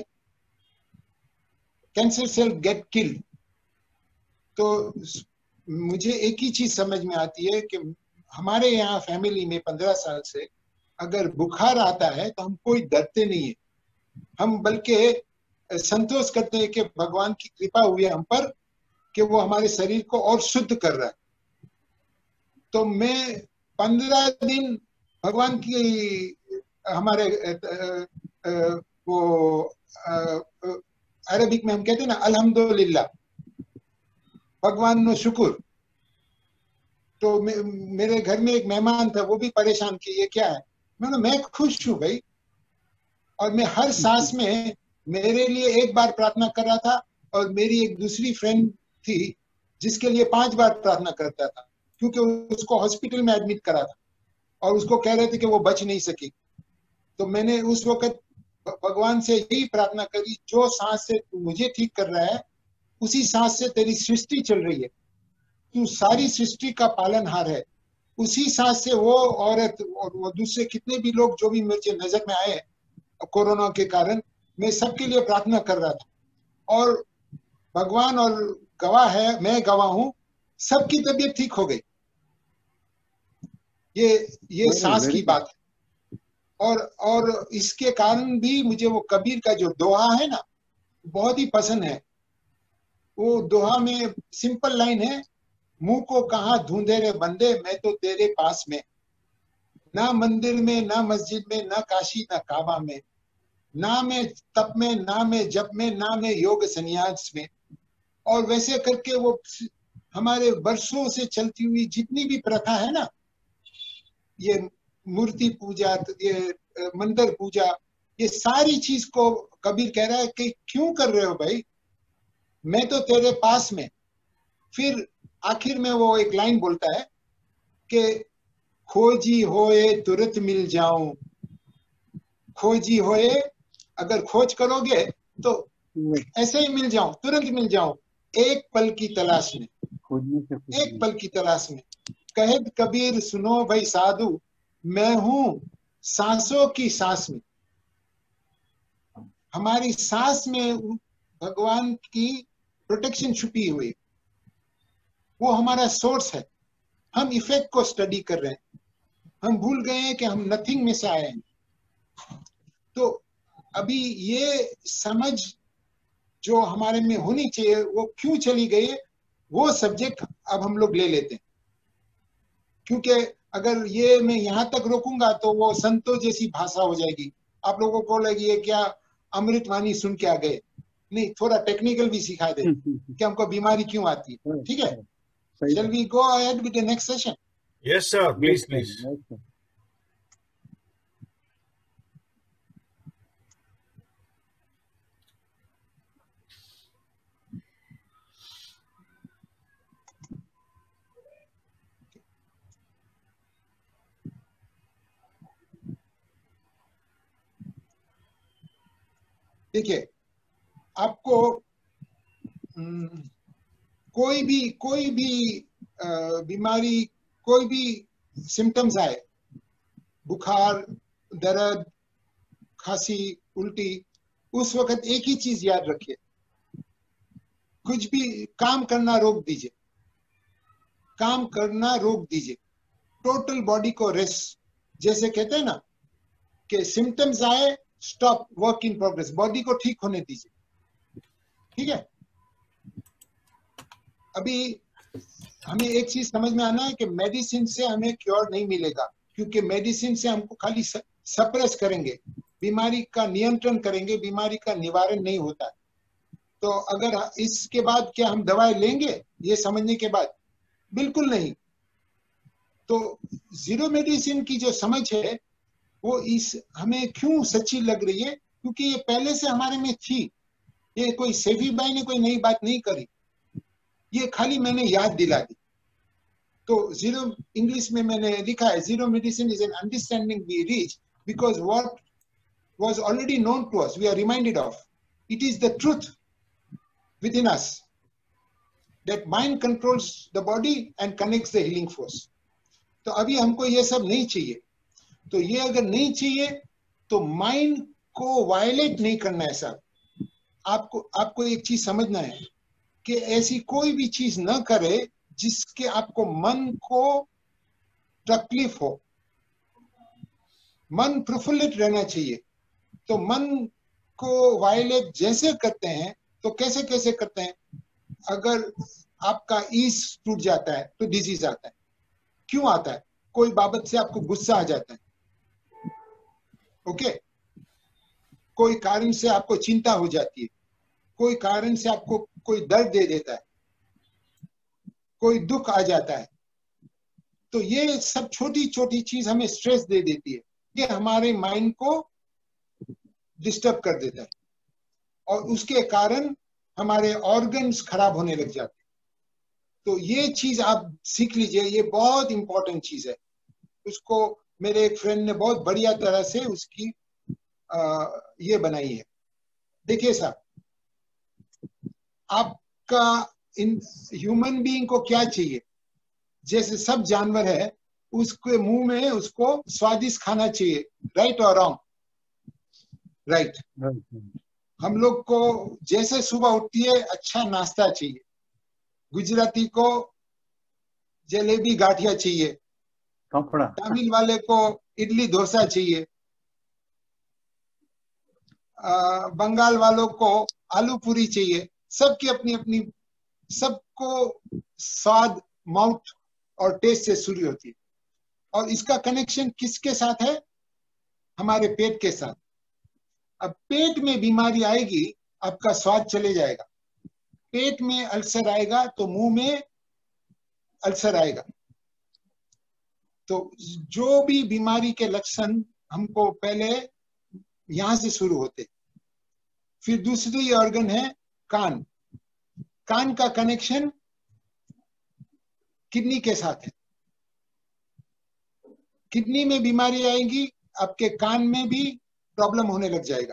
cancer cell get killed. तो मुझे एक ही चीज समझ में आती है कि हमारे यहाँ फैमिली में 15 साल से अगर बुखार आता है तो हम कोई डरते नहीं है, हम बल्कि संतोष करते हैं कि भगवान की कृपा हुई है हम पर कि वो हमारे शरीर को और शुद्ध कर रहा है। तो मैं 15 दिन भगवान की हमारे वो अरबिक में हम कहते हैं ना अल्हम्दुलिल्लाह, भगवान नो शुक्र। तो मेरे घर में एक मेहमान था, वो भी परेशान कि ये क्या है। मैं खुश हूँ भाई, और मैं हर सांस में मेरे लिए एक बार प्रार्थना कर रहा था, और मेरी एक दूसरी फ्रेंड थी जिसके लिए 5 बार प्रार्थना करता था, क्योंकि उसको हॉस्पिटल में एडमिट करा था और उसको कह रहे थे कि वो बच नहीं सकी। तो मैंने उस वक्त भगवान से यही प्रार्थना करी, जो सांस से तू मुझे ठीक कर रहा है उसी सांस से तेरी सृष्टि चल रही है, तू सारी सृष्टि का पालनहार है। उसी सांस से वो औरत और वो दूसरे कितने भी लोग जो भी मुझे नजर में आए कोरोना के कारण, मैं सबके लिए प्रार्थना कर रहा था। और भगवान और गवाह है, मैं गवाह हूं, सबकी तबीयत ठीक हो गई। ये सांस की बात है। और इसके कारण भी मुझे वो कबीर का जो दोहा है ना बहुत ही पसंद है। वो दोहा में सिंपल लाइन है, मुंह को कहाँ ढूंढे रे बंदे, मैं तो तेरे पास में, ना मंदिर में ना मस्जिद में ना काशी ना काबा में, ना में तप में ना में जप में ना में योग संन्यास में। और वैसे करके वो हमारे वर्षों से चलती हुई जितनी भी प्रथा है ना, ये मूर्ति पूजा, ये मंदिर पूजा, ये सारी चीज को कबीर कह रहा है कि क्यों कर रहे हो भाई, मैं तो तेरे पास में। फिर आखिर में वो एक लाइन बोलता है कि खोजी होए तुरंत मिल जाऊं, खोजी होए, अगर खोज करोगे तो ऐसे ही मिल जाऊं, तुरंत मिल जाऊं, एक पल की तलाश में, एक पल की तलाश में। कहे कबीर सुनो भाई साधु, मैं हूं सांसों की सांस में। हमारी सांस में भगवान की प्रोटेक्शन छुपी हुई, वो हमारा सोर्स है। हम इफेक्ट को स्टडी कर रहे हैं, हम भूल गए हैं कि हम नथिंग में से आए हैं। तो अभी ये समझ जो हमारे में होनी चाहिए वो क्यों चली गई है, वो सब्जेक्ट अब हम लोग ले लेते हैं। क्योंकि अगर ये मैं यहाँ तक रोकूंगा तो वो संतों जैसी भाषा हो जाएगी, आप लोगों को लगी है क्या अमृतवाणी सुन के आ गए। नहीं, थोड़ा टेक्निकल भी सिखा दे कि हमको बीमारी क्यों आती है। ठीक है, shall we go ahead with the next session? Yes sir, please. देखिए, आपको कोई भी बीमारी, कोई भी सिम्टम्स आए, बुखार, दर्द, खांसी, उल्टी, उस वक्त एक ही चीज याद रखिए, कुछ भी काम करना रोक दीजिए, काम करना रोक दीजिए, टोटल बॉडी को रेस्ट। जैसे कहते हैं ना कि सिम्टम्स आए, stop, work in progress, body को ठीक होने दीजिए। ठीक है, अभी हमें एक चीज समझ में आना है कि मेडिसिन से हमें क्योर नहीं मिलेगा, क्योंकि मेडिसिन से हमको खाली सप्रेस करेंगे, बीमारी का नियंत्रण करेंगे, बीमारी का निवारण नहीं होता। तो अगर इसके बाद क्या हम दवाई लेंगे ये समझने के बाद? बिल्कुल नहीं। तो जीरो मेडिसिन की जो समझ है वो इस हमें क्यों सच्ची लग रही है? क्योंकि ये पहले से हमारे में थी। ये कोई सेफी भाई ने कोई नई बात नहीं करी, ये खाली मैंने याद दिला दी। तो जीरो इंग्लिश में मैंने लिखा है, zero medicine is an understanding we reach because what was already known to us, we are reminded of. It is the truth within us that mind controls the body and connects the healing force. तो अभी हमको ये सब नहीं चाहिए। तो ये अगर नहीं चाहिए तो माइंड को वायलेट नहीं करना है साहब। आपको एक चीज समझना है कि ऐसी कोई भी चीज न करे जिसके आपको मन को तकलीफ हो। मन प्रफुल्लित रहना चाहिए। तो मन को वायलेट जैसे करते हैं तो कैसे कैसे करते हैं? अगर आपका ईज टूट जाता है तो डिजीज आता है। क्यों आता है? कोई बाबत से आपको गुस्सा आ जाता है, ओके? कोई कारण से आपको चिंता हो जाती है, कोई कारण से आपको कोई दर्द दे देता है, कोई दुख आ जाता है। तो ये सब छोटी छोटी चीज हमें स्ट्रेस दे देती है, ये हमारे माइंड को डिस्टर्ब कर देता है और उसके कारण हमारे ऑर्गन्स खराब होने लग जाते हैं। तो ये चीज आप सीख लीजिए, ये बहुत इंपॉर्टेंट चीज है। उसको मेरे एक फ्रेंड ने बहुत बढ़िया तरह से उसकी ये बनाई है। देखिए साहब, आपका इन ह्यूमन बीइंग को क्या चाहिए? जैसे सब जानवर है, उसके मुंह में उसको स्वादिष्ट खाना चाहिए, राइट और रॉन्ग? राइट। हम लोग को जैसे सुबह उठती है अच्छा नाश्ता चाहिए, गुजराती को जलेबी गाठिया चाहिए, तमिल वाले को इडली डोसा चाहिए, बंगाल वालों को आलू पूरी चाहिए। सबकी अपनी अपनी, सबको स्वाद माउथ और टेस्ट से शुरू होती है। और इसका कनेक्शन किसके साथ है? हमारे पेट के साथ। अब पेट में बीमारी आएगी, आपका स्वाद चले जाएगा। पेट में अल्सर आएगा तो मुंह में अल्सर आएगा। तो जो भी बीमारी के लक्षण हमको पहले यहां से शुरू होते। फिर दूसरी ऑर्गन है कान। कान का कनेक्शन किडनी के साथ है। किडनी में बीमारी आएगी, आपके कान में भी प्रॉब्लम होने लग जाएगा।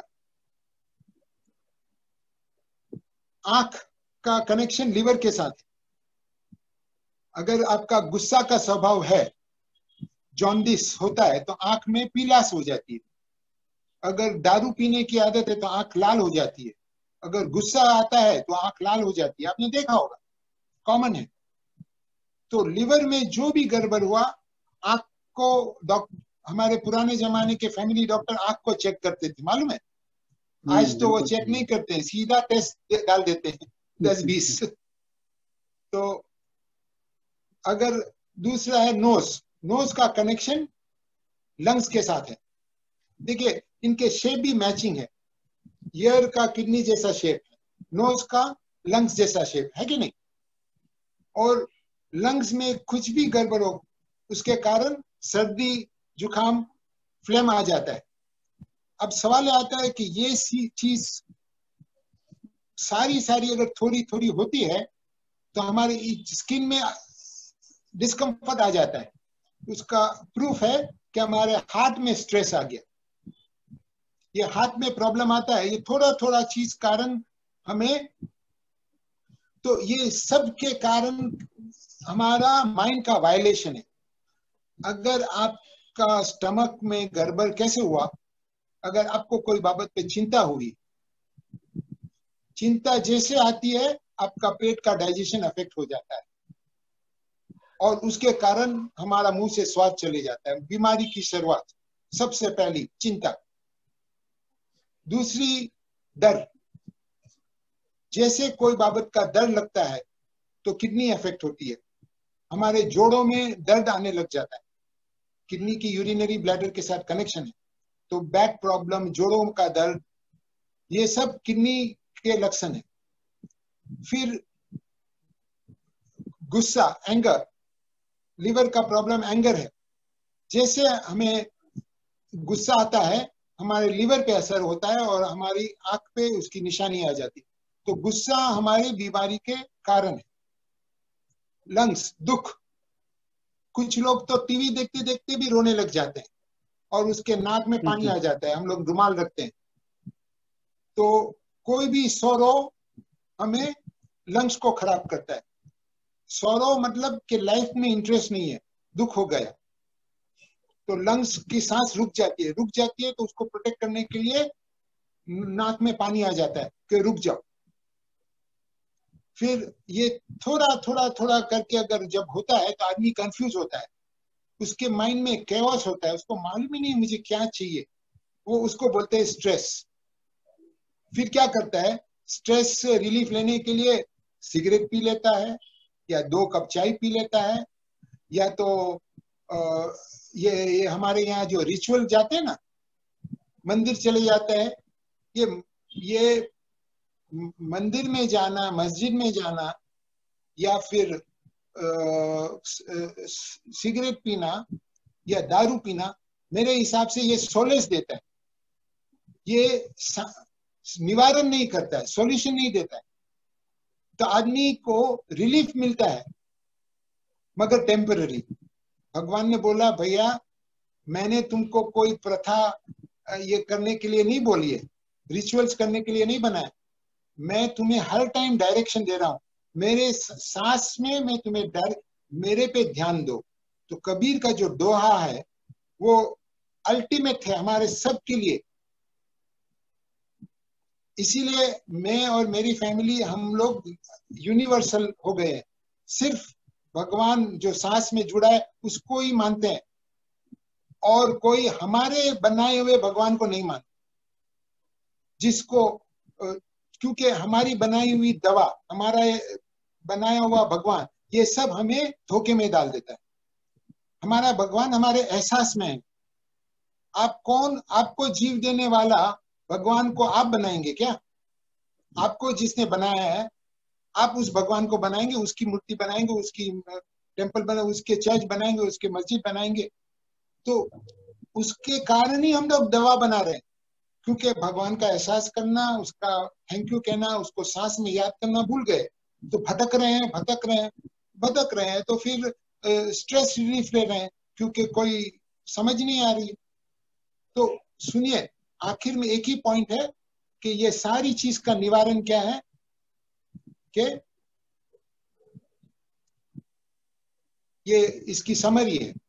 आंख का कनेक्शन लिवर के साथ है। अगर आपका गुस्सा का स्वभाव है, जॉन्डिस होता है, तो आंख में पीलास हो जाती है। अगर दारू पीने की आदत है तो आंख लाल हो जाती है। अगर गुस्सा आता है तो आंख लाल हो जाती है, आपने देखा होगा, कॉमन है। तो लिवर में जो भी गड़बड़ हुआ, आंख को हमारे पुराने जमाने के फैमिली डॉक्टर आंख को चेक करते थे, मालूम है? आज तो वो चेक नहीं करते हैं, सीधा टेस्ट डाल देते हैं 10-20। तो अगर दूसरा है नोज। नोज का कनेक्शन लंग्स के साथ है। देखिए इनके शेप भी मैचिंग है। ईयर का किडनी जैसा शेप है, नोज का लंग्स जैसा शेप है कि नहीं? और लंग्स में कुछ भी गड़बड़ हो, उसके कारण सर्दी, जुकाम, फ्लेम आ जाता है। अब सवाल आता है कि ये चीज सारी अगर थोड़ी थोड़ी होती है तो हमारे स्किन में डिस्कम्फर्ट आ जाता है। उसका प्रूफ है कि हमारे हार्ट में स्ट्रेस आ गया। ये हार्ट में प्रॉब्लम आता है, ये थोड़ा थोड़ा चीज कारण हमें। तो ये सब के कारण हमारा माइंड का वायलेशन है। अगर आपका स्टमक में गड़बड़ कैसे हुआ? अगर आपको कोई बाबत पे चिंता हुई, चिंता जैसे आती है आपका पेट का डाइजेशन अफेक्ट हो जाता है और उसके कारण हमारा मुंह से स्वाद चले जाता है। बीमारी की शुरुआत सबसे पहली चिंता। दूसरी डर। जैसे कोई बाबत का डर लगता है तो किडनी अफेक्ट होती है, हमारे जोड़ों में दर्द आने लग जाता है। किडनी की यूरिनरी ब्लैडर के साथ कनेक्शन है। तो बैक प्रॉब्लम, जोड़ों का दर्द, ये सब किडनी के लक्षण है। फिर गुस्सा, एंगर, लिवर का प्रॉब्लम एंगर है। जैसे हमें गुस्सा आता है हमारे लिवर पे असर होता है और हमारी आंख पे उसकी निशानी आ जाती है। तो गुस्सा हमारी बीमारी के कारण है। लंग्स, दुख, कुछ लोग तो टीवी देखते देखते भी रोने लग जाते हैं और उसके नाक में पानी आ जाता है, हम लोग रुमाल रखते हैं। तो कोई भी sorrow हमें लंग्स को खराब करता है। sorrow मतलब कि लाइफ में इंटरेस्ट नहीं है, दुख हो गया तो लंग्स की सांस रुक जाती है तो उसको प्रोटेक्ट करने के लिए नाक में पानी आ जाता है कि रुक जाओ। फिर ये थोड़ा थोड़ा थोड़ा करके अगर जब होता है तो आदमी कंफ्यूज होता है, उसके माइंड में कैओस होता है, उसको मालूम ही नहीं मुझे क्या चाहिए, वो उसको बोलते हैं स्ट्रेस। फिर क्या करता है, स्ट्रेस से रिलीफ लेने के लिए सिगरेट पी लेता है या 2 कप चाय पी लेता है, या तो ये हमारे यहाँ जो रिचुअल जाते हैं ना, मंदिर चले जाता है। ये मंदिर में जाना, मस्जिद में जाना या फिर सिगरेट पीना या दारू पीना, मेरे हिसाब से ये सोलेस देता है, ये निवारण नहीं करता है, सॉल्यूशन नहीं देता है। तो आदमी को रिलीफ मिलता है मगर टेम्पररी। भगवान ने बोला भैया मैंने तुमको कोई प्रथा ये करने के लिए नहीं बोली है, रिचुअल्स करने के लिए नहीं बनाया, मैं तुम्हें हर टाइम डायरेक्शन दे रहा हूं, मेरे सांस में मैं तुम्हें मेरे पे ध्यान दो। तो कबीर का जो दोहा है वो अल्टीमेट है हमारे सब के लिए। इसीलिए मैं और मेरी फैमिली हम लोग यूनिवर्सल हो गए हैं, सिर्फ भगवान जो सांस में जुड़ा है उसको ही मानते हैं और कोई हमारे बनाए हुए भगवान को नहीं मानता, जिसको क्योंकि हमारी बनाई हुई दवा, हमारा बनाया हुआ भगवान, ये सब हमें धोखे में डाल देता है। हमारा भगवान हमारे एहसास में है। आप कौन, आपको जीव देने वाला भगवान को आप बनाएंगे क्या? आपको जिसने बनाया है आप उस भगवान को बनाएंगे, उसकी मूर्ति बनाएंगे, उसकी टेम्पल बनाएंगे, उसके चर्च बनाएंगे, उसके मस्जिद बनाएंगे। तो उसके कारण ही हम लोग दवा बना रहे हैं, क्योंकि भगवान का एहसास करना, उसका थैंक यू कहना, उसको सांस में याद करना भूल गए, तो भटक रहे हैं तो फिर स्ट्रेस रिलीफ ले रहे हैं क्योंकि कोई समझ नहीं आ रही है। तो सुनिए, आखिर में एक ही पॉइंट है कि ये सारी चीज का निवारण क्या है कि ये इसकी समरी है